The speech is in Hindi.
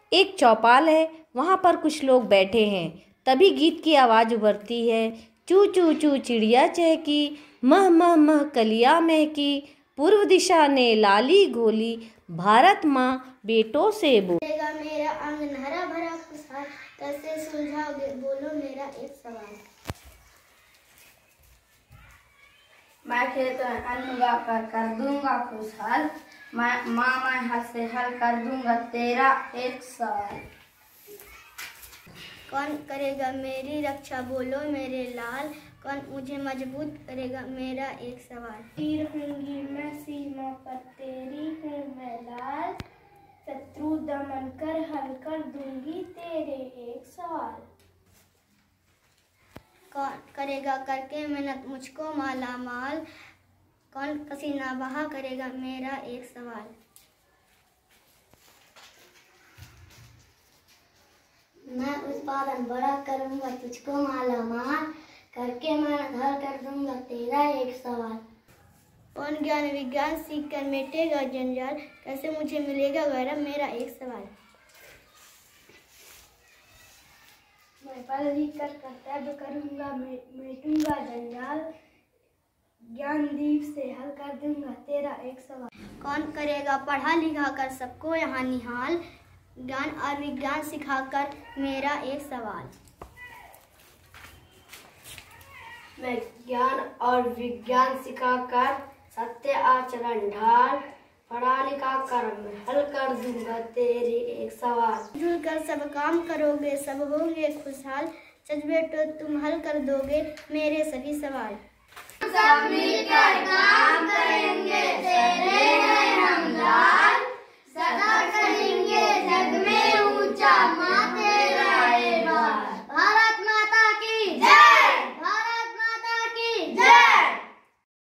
एक चौपाल है, वहाँ पर कुछ लोग बैठे हैं। तभी गीत की आवाज़ उभरती है, चू चू चू चिड़िया चहकी, मह मह मह कलिया महकी, पूर्व दिशा ने लाली घोली, भारत माँ बेटों से बोलेगा मेरा आंगन हरा भरा खुशहाल, कैसे सुलझाओगे बोलो मेरा एक सवाल। मैं खेतों में अन्न उगाकर कर दूंगा खुशहाल, मैं हाथ से हल कर दूंगा तेरा एक सवाल। कौन करेगा मेरी रक्षा बोलो मेरे लाल, कौन मुझे मजबूत करेगा मेरा एक सवाल। तीर होंगी मैं सीमा पर तेरी हूँ मैं लाल, शत्रु दमन कर हल कर दूंगी तेरे एक सवाल। कौन करेगा करके मेहनत मुझको माला माल, कौन पसीना बहा करेगा मेरा एक सवाल। मैं उत्पादन बड़ा करूंगा तुझको माला माल, करके मैं घर कर दूंगा तेरा एक सवाल। कौन ज्ञान विज्ञान सीख कर मिटेगा जंजाल, कैसे मुझे मिलेगा गौरव मेरा एक सवाल। मैं पढ़ लिख कर कर्तव्य करूंगा मिटूंगा जंजाल, ज्ञान दीप से हल कर दूंगा तेरा एक सवाल। कौन करेगा पढ़ा लिखा कर सबको यहाँ निहाल, ज्ञान और विज्ञान सिखाकर मेरा एक सवाल। मैं ज्ञान और विज्ञान सिखाकर सत्य आचरण ढाल, पढ़ा लिखा कर हल कर दूंगा तेरे एक सवाल। जुड़कर सब काम करोगे सब होंगे खुशहाल, सच बेटो तुम हल कर दोगे मेरे सभी सवाल। सब मिलकर काम करेंगे तेरे हैं हम लाल, सदा करेंगे